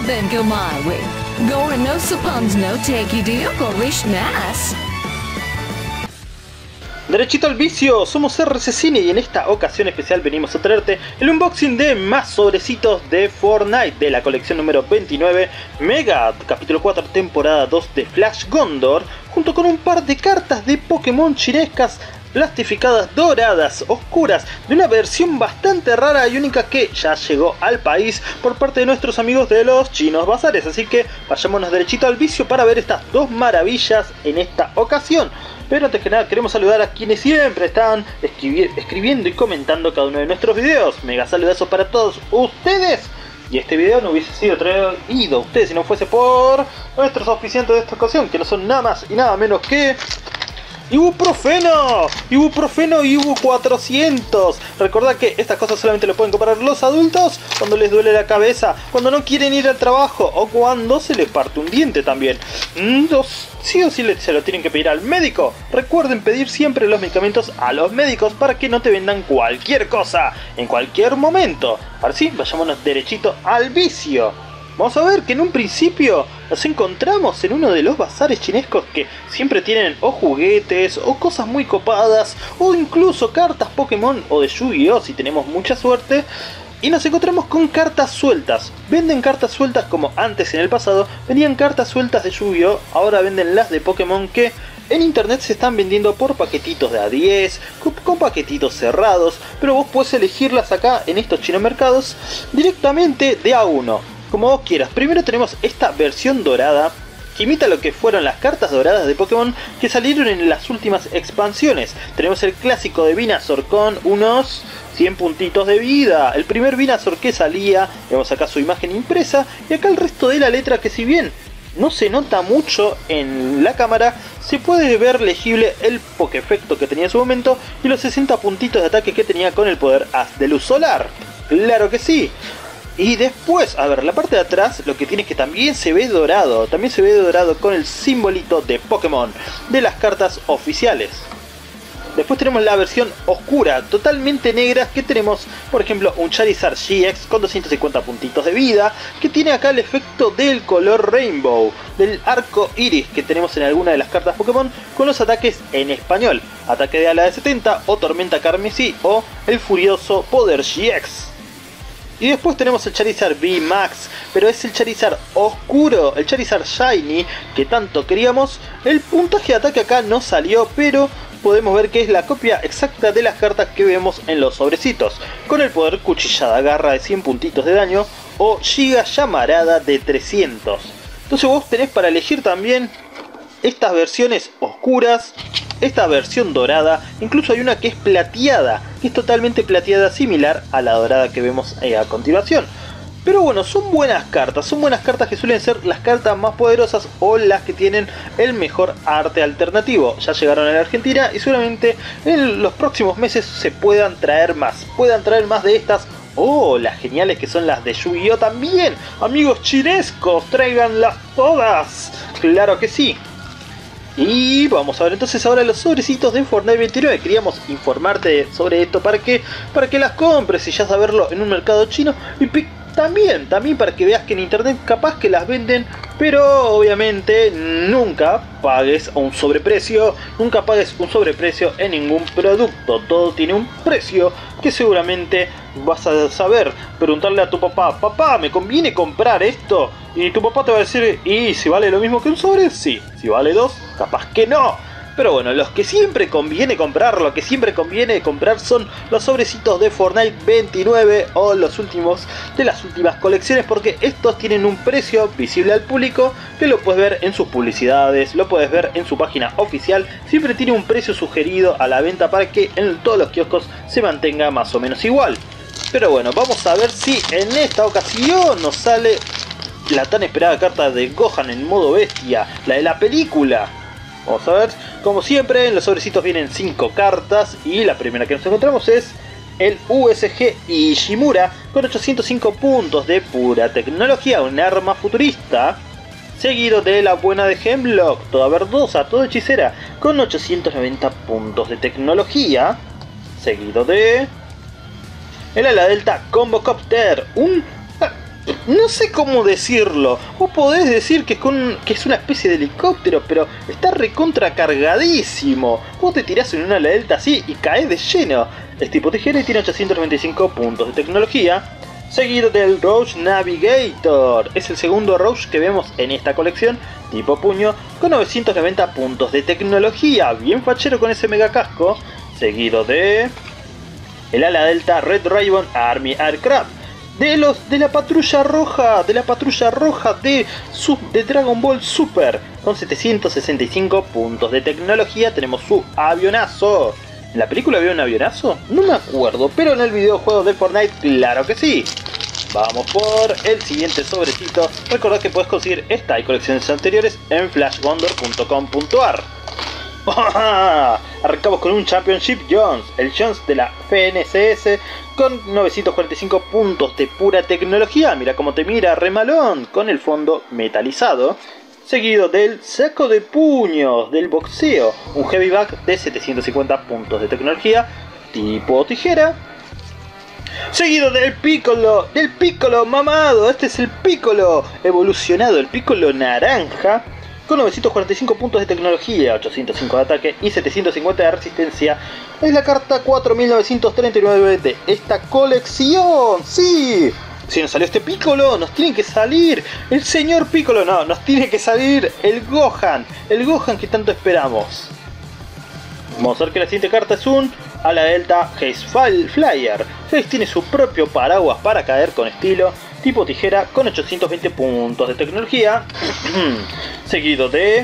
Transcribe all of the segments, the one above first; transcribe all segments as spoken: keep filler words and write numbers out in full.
then go my way. Gore no suppons no take you deal for rich mass. Derechito al vicio, somos R C Cine y en esta ocasión especial venimos a traerte el unboxing de más sobrecitos de Fortnite de la colección número veintinueve, Mega, capítulo cuatro, temporada dos de Flash Gondor, junto con un par de cartas de Pokémon chinescas plastificadas, doradas, oscuras, de una versión bastante rara y única que ya llegó al país por parte de nuestros amigos de los Chinos Bazares. Así que vayámonos derechito al vicio para ver estas dos maravillas en esta ocasión. Pero antes que nada queremos saludar a quienes siempre están escribi escribiendo y comentando cada uno de nuestros videos. Mega saludazos para todos ustedes. Y este video no hubiese sido traído a ustedes si no fuese por nuestros auspiciantes de esta ocasión, que no son nada más y nada menos que Ibuprofeno, Ibuprofeno Ibu cuatrocientos. Recordad que estas cosas solamente lo pueden comprar los adultos cuando les duele la cabeza, cuando no quieren ir al trabajo o cuando se les parte un diente también. Los, sí o sí se lo tienen que pedir al médico. Recuerden pedir siempre los medicamentos a los médicos para que no te vendan cualquier cosa en cualquier momento. Ahora sí, vayámonos derechito al vicio. Vamos a ver que en un principio nos encontramos en uno de los bazares chinescos que siempre tienen o juguetes o cosas muy copadas o incluso cartas Pokémon o de Yu-Gi-Oh si tenemos mucha suerte. Y nos encontramos con cartas sueltas. Venden cartas sueltas como antes en el pasado vendían cartas sueltas de Yu-Gi-Oh, ahora venden las de Pokémon que en internet se están vendiendo por paquetitos de a diez, con paquetitos cerrados, pero vos podés elegirlas acá en estos chinos mercados directamente de a uno. Como vos quieras. Primero tenemos esta versión dorada que imita lo que fueron las cartas doradas de Pokémon que salieron en las últimas expansiones. Tenemos el clásico de Venusaur con unos cien puntitos de vida. El primer Venusaur que salía, vemos acá su imagen impresa y acá el resto de la letra que si bien no se nota mucho en la cámara, se puede ver legible el Pokéefecto que tenía en su momento y los sesenta puntitos de ataque que tenía con el poder Haz de Luz Solar. ¡Claro que sí! Y después, a ver, la parte de atrás lo que tiene es que también se ve dorado, también se ve dorado con el simbolito de Pokémon de las cartas oficiales. Después tenemos la versión oscura, totalmente negra, que tenemos, por ejemplo, un Charizard G X con doscientos cincuenta puntitos de vida, que tiene acá el efecto del color Rainbow, del arco iris que tenemos en alguna de las cartas Pokémon, con los ataques en español, ataque de ala de setenta o tormenta carmesí o el furioso poder G X. Y después tenemos el Charizard V Max, pero es el Charizard oscuro, el Charizard Shiny que tanto queríamos. El puntaje de ataque acá no salió, pero podemos ver que es la copia exacta de las cartas que vemos en los sobrecitos, con el poder Cuchillada Garra de cien puntitos de daño o Giga Llamarada de trescientos. Entonces vos tenés para elegir también estas versiones oscuras, esta versión dorada, incluso hay una que es plateada, que es totalmente plateada, similar a la dorada que vemos eh, a continuación. Pero bueno, son buenas cartas, son buenas cartas que suelen ser las cartas más poderosas o las que tienen el mejor arte alternativo. Ya llegaron a la Argentina y seguramente en los próximos meses se puedan traer más, puedan traer más de estas. Oh, las geniales que son las de Yu-Gi-Oh también. Amigos chinescos, tráiganlas todas. Claro que sí. Y vamos a ver entonces ahora los sobrecitos de Fortnite veintinueve. Queríamos informarte sobre esto para que, para que las compres y ya saberlo en un mercado chino. Y también, también para que veas que en internet capaz que las venden, pero obviamente nunca pagues un sobreprecio. Nunca pagues un sobreprecio en ningún producto. Todo tiene un precio que seguramente vas a saber. Preguntarle a tu papá: papá, ¿me conviene comprar esto? Y tu papá te va a decir: ¿y si vale lo mismo que un sobre? Sí. Si vale dos, capaz que no. Pero bueno, los que siempre conviene comprar, lo que siempre conviene comprar son los sobrecitos de Fortnite veintinueve o los últimos de las últimas colecciones, porque estos tienen un precio visible al público que lo puedes ver en sus publicidades, lo puedes ver en su página oficial. Siempre tiene un precio sugerido a la venta para que en todos los kioscos se mantenga más o menos igual. Pero bueno, vamos a ver si en esta ocasión nos sale la tan esperada carta de Gohan en modo bestia, la de la película. Vamos a ver, como siempre en los sobrecitos vienen cinco cartas y la primera que nos encontramos es el U S G Ishimura con ochocientos cinco puntos de pura tecnología, un arma futurista. Seguido de la buena de Hemlock, toda verdosa, toda hechicera, con ochocientos noventa puntos de tecnología. Seguido de el ala delta Combocopter, un No sé cómo decirlo. Vos podés decir que es, con, que es una especie de helicóptero, pero está recontra cargadísimo. Vos te tirás en una ala delta así y caes de lleno. Es tipo tijera y tiene ochocientos noventa y cinco puntos de tecnología. Seguido del Rogue Navigator. Es el segundo Rogue que vemos en esta colección, tipo puño, con novecientos noventa puntos de tecnología. Bien fachero con ese mega casco. Seguido de... el ala delta Red Ribbon Army Aircraft. De los de la patrulla roja, de la patrulla roja de, sub, de Dragon Ball Super. Con setecientos sesenta y cinco puntos de tecnología tenemos su avionazo. ¿En la película había un avionazo? No me acuerdo, pero en el videojuego de Fortnite, claro que sí. Vamos por el siguiente sobrecito. Recordad que puedes conseguir esta y colecciones anteriores en flash gondor punto com punto ar. Arrancamos con un Championship Jones, el Jones de la F N C S, con novecientos cuarenta y cinco puntos de pura tecnología. Mira cómo te mira, remalón, con el fondo metalizado. Seguido del saco de puños del boxeo, un heavy bag de setecientos cincuenta puntos de tecnología, tipo tijera. Seguido del Piccolo, del Piccolo mamado, este es el Piccolo evolucionado, el Piccolo naranja, con novecientos cuarenta y cinco puntos de tecnología, ochocientos cinco de ataque y setecientos cincuenta de resistencia. Es la carta cuatro mil novecientos treinta y nueve de esta colección, ¡sí! Si nos salió este Piccolo, nos tiene que salir el señor Piccolo, no, nos tiene que salir el Gohan, el Gohan que tanto esperamos. Vamos a ver que la siguiente carta es un ala delta Haze Flyer. Haze tiene su propio paraguas para caer con estilo, tipo tijera, con ochocientos veinte puntos de tecnología. Seguido de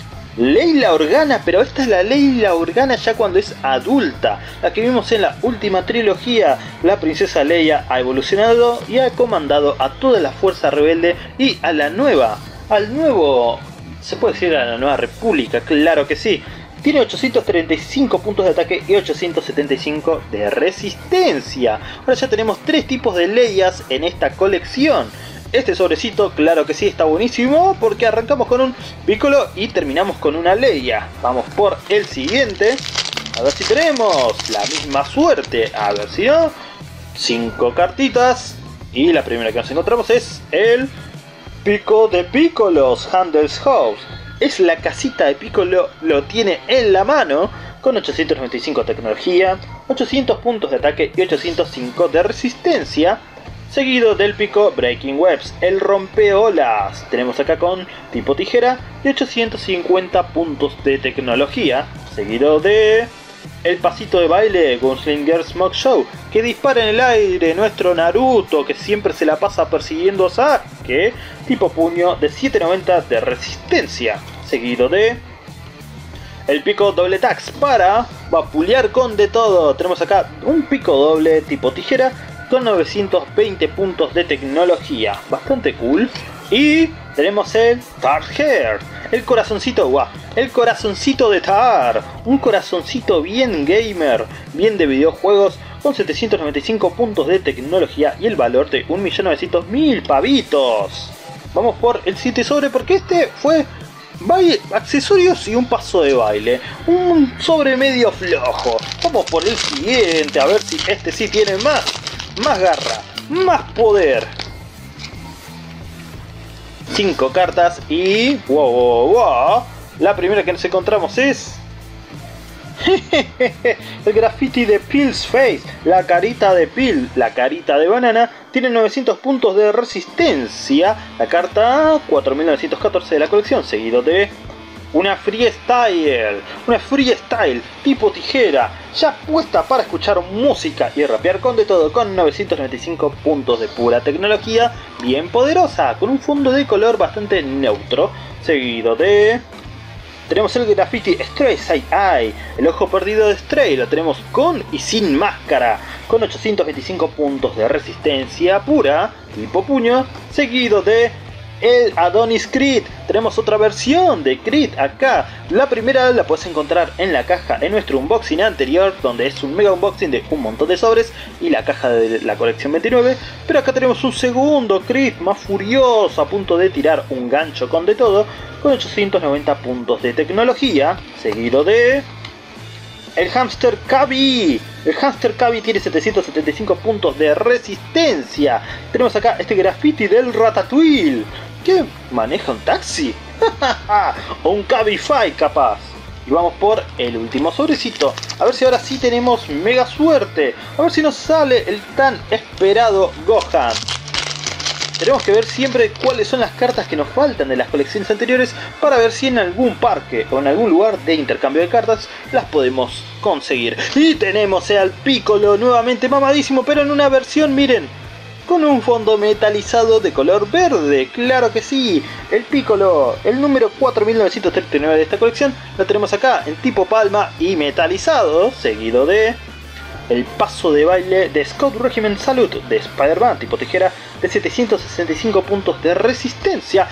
Leila Organa, pero esta es la Leila Organa ya cuando es adulta, la que vimos en la última trilogía. La princesa Leia ha evolucionado y ha comandado a toda la fuerza rebelde y a la nueva, al nuevo, se puede decir a la nueva república, claro que sí. Tiene ochocientos treinta y cinco puntos de ataque y ochocientos setenta y cinco de resistencia. Ahora ya tenemos tres tipos de Leias en esta colección. Este sobrecito, claro que sí, está buenísimo porque arrancamos con un Piccolo y terminamos con una Leia. Vamos por el siguiente. A ver si tenemos la misma suerte. A ver si no. Cinco cartitas. Y la primera que nos encontramos es el Pico de Piccolos Handles House. Es la casita de Piccolo, lo tiene en la mano, con ochocientos noventa y cinco de tecnología, ochocientos puntos de ataque y ochocientos cinco de resistencia. Seguido del Pico Breaking Webs, el rompeolas. Tenemos acá con tipo tijera y ochocientos cincuenta puntos de tecnología. Seguido de el pasito de baile Gunslinger Smoke Show, que dispara en el aire nuestro Naruto, que siempre se la pasa persiguiendo a Sasuke, tipo puño de setecientos noventa de resistencia. Seguido de el pico doble tax para vapulear con de todo. Tenemos acá un pico doble tipo tijera con novecientos veinte puntos de tecnología, bastante cool. Y tenemos el Tar Heart, el corazoncito, guau, el corazoncito de Tar, un corazoncito bien gamer, bien de videojuegos, con setecientos noventa y cinco puntos de tecnología y el valor de un millón novecientos mil pavitos. Vamos por el siete sobre porque este fue baile, accesorios y un paso de baile, un sobre medio flojo. Vamos por el siguiente, a ver si este sí tiene más, más garra, más poder. Cinco cartas y... wow, wow, wow. La primera que nos encontramos es... el graffiti de Pill's Face, la carita de Pill, la carita de banana, tiene novecientos puntos de resistencia. La carta cuatro mil novecientos catorce de la colección, seguido de una freestyle, una freestyle tipo tijera, ya puesta para escuchar música y rapear con de todo, con novecientos noventa y cinco puntos de pura tecnología, bien poderosa, con un fondo de color bastante neutro, seguido de... tenemos el graffiti Stray Side Eye, el ojo perdido de Stray, lo tenemos con y sin máscara, con ochocientos veinticinco puntos de resistencia pura, tipo puño, seguido de el Adonis Crit. Tenemos otra versión de Crit acá. La primera la puedes encontrar en la caja en nuestro unboxing anterior, donde es un mega unboxing de un montón de sobres y la caja de la colección veintinueve. Pero acá tenemos un segundo Crit más furioso, a punto de tirar un gancho con de todo, con ochocientos noventa puntos de tecnología, seguido de el Hamster Cavi. El Hamster Cavi tiene setecientos setenta y cinco puntos de resistencia. Tenemos acá este graffiti del Ratatouille. ¿Qué? ¿Maneja un taxi? O un Cabify capaz. Y vamos por el último sobrecito. A ver si ahora sí tenemos mega suerte. A ver si nos sale el tan esperado Gohan. Tenemos que ver siempre cuáles son las cartas que nos faltan de las colecciones anteriores para ver si en algún parque o en algún lugar de intercambio de cartas las podemos conseguir. Y tenemos al Piccolo nuevamente mamadísimo, pero en una versión, miren, con un fondo metalizado de color verde. Claro que sí, el Piccolo, el número cuatro mil novecientos treinta y nueve de esta colección, lo tenemos acá en tipo palma y metalizado, seguido de el paso de baile de Scott Regiment Salute de Spider-Man tipo tijera de setecientos sesenta y cinco puntos de resistencia.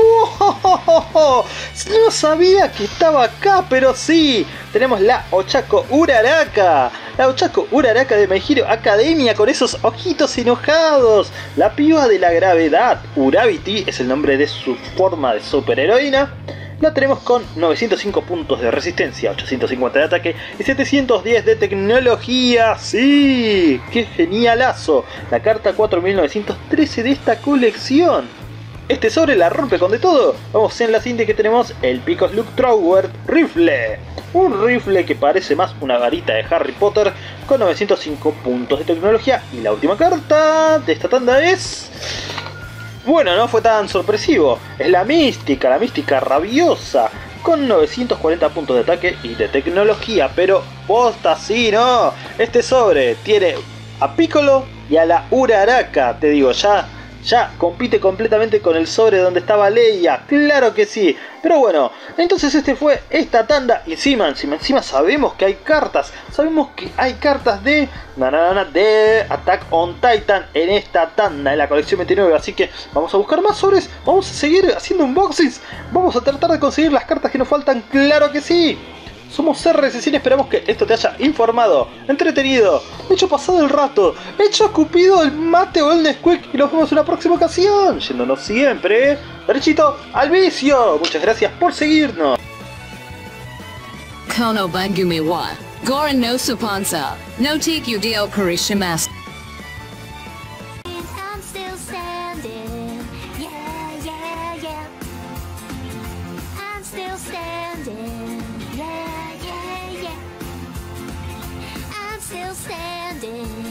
¡No! No sabía que estaba acá, pero sí. Tenemos la Ochako Uraraka. La Ochako Uraraka de My Hero Academia con esos ojitos enojados. La piba de la gravedad. Urabity es el nombre de su forma de superheroína. La tenemos con novecientos cinco puntos de resistencia, ochocientos cincuenta de ataque y setecientos diez de tecnología. ¡Sí! ¡Qué genialazo! La carta cuatro mil novecientos trece de esta colección. Este sobre la rompe con de todo. Vamos en la siguiente que tenemos el Picos Luke Thrower Rifle. Un rifle que parece más una varita de Harry Potter con novecientos cinco puntos de tecnología. Y la última carta de esta tanda es... Bueno, no fue tan sorpresivo, es la mística, la mística rabiosa, con novecientos cuarenta puntos de ataque y de tecnología, pero posta sí, no, este sobre tiene a Piccolo y a la Uraraka, te digo, ya, ya compite completamente con el sobre donde estaba Leia, claro que sí, pero bueno, entonces este fue esta tanda, y encima, encima, encima sabemos que hay cartas, sabemos que hay cartas de... Na, na, na, de Attack on Titan en esta tanda, en la colección veintinueve, así que vamos a buscar más sobres, vamos a seguir haciendo unboxings, vamos a tratar de conseguir las cartas que nos faltan, claro que sí. Somos R S C y esperamos que esto te haya informado, entretenido, hecho pasado el rato, hecho escupido el mate o el Nesquik, y nos vemos en la próxima ocasión, yéndonos siempre derechito al vicio. Muchas gracias por seguirnos. Kono Bangumi wa Goran no Supansa no take you dio Karishimas. I'm still standing, yeah, yeah, yeah. I'm still standing, yeah, yeah, yeah. I'm still standing.